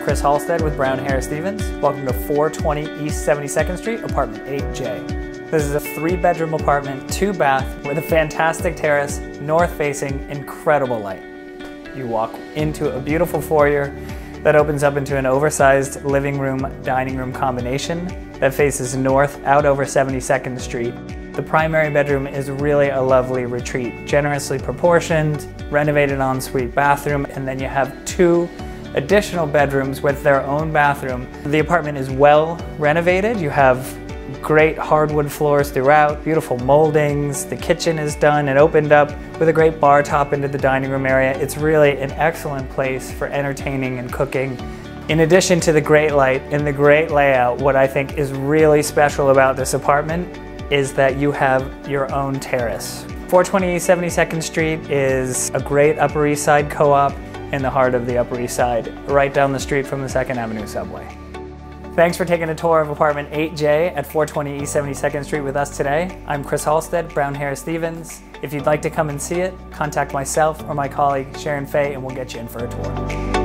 Chris Halstead with Brown Harris Stevens. Welcome to 420 East 72nd Street, apartment 8J. This is a 3-bedroom apartment, 2-bath, with a fantastic terrace, north-facing, incredible light. You walk into a beautiful foyer that opens up into an oversized living room, dining room combination that faces north out over 72nd Street. The primary bedroom is really a lovely retreat, generously proportioned, renovated ensuite bathroom, and then you have 2 additional bedrooms with their own bathroom. The apartment is well renovated. You have great hardwood floors throughout, beautiful moldings. The kitchen is done and opened up with a great bar top into the dining room area. It's really an excellent place for entertaining and cooking. In addition to the great light and the great layout, what I think is really special about this apartment is that you have your own terrace. 420 72nd Street is a great Upper East Side co-op in the heart of the Upper East Side, right down the street from the 2nd Avenue subway. Thanks for taking a tour of apartment 8J at 420 East 72nd Street with us today. I'm Chris Halstead, Brown Harris Stevens. If you'd like to come and see it, contact myself or my colleague Sharon Fay and we'll get you in for a tour.